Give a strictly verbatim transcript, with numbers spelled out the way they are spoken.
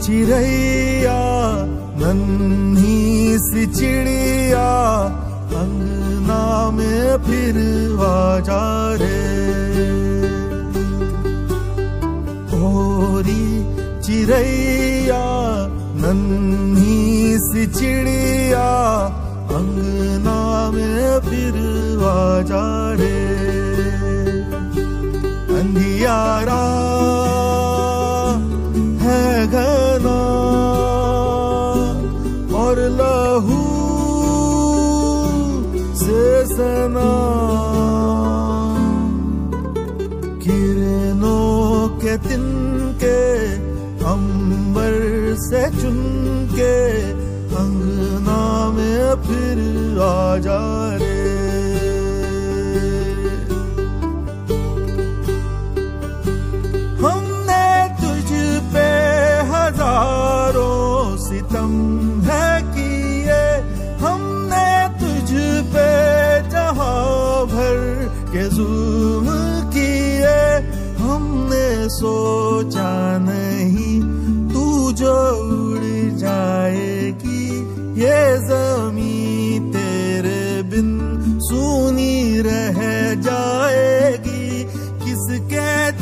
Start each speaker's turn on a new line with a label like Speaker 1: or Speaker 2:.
Speaker 1: चिड़ैया नन्ही सी चिड़िया अंगना में फिर आजा रे। ओरी चिड़ैया नन्ही सी चिड़िया अंगना में फिर आजा रे। अंधियारा है घना और लहू से सना, किरणों के तिनके अंबर से चुनके अंगना में फिर आजा रे। हमने तुझ पे हजारों सितम है किए, हमने तुझ पे जहां भर के जुल्म किए। हमने सोचा नहीं तू जो उड़ जाएगी, ये ज़मीं तेरे बिन सूनी रह जाएगी। किसके